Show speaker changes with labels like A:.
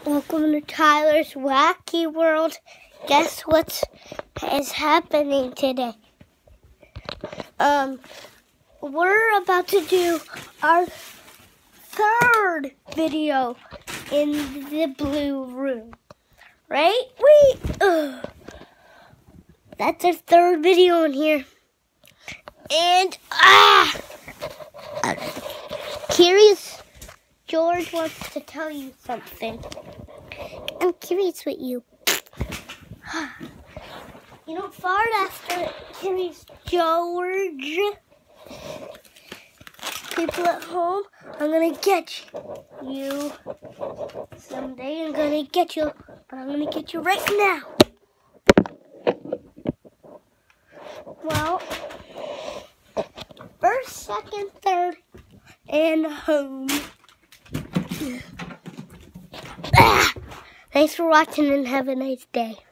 A: Welcome to Tyler's Wacky World. Guess what is happening today? We're about to do our third video in the blue room. Right? That's our third video in here. And curious George wants to tell you something. I'm curious what you don't fart after Curious George. People at home, I'm gonna get you someday. I'm gonna get you, but I'm gonna get you right now. Well, first, second, third, and home. Thanks for watching and have a nice day.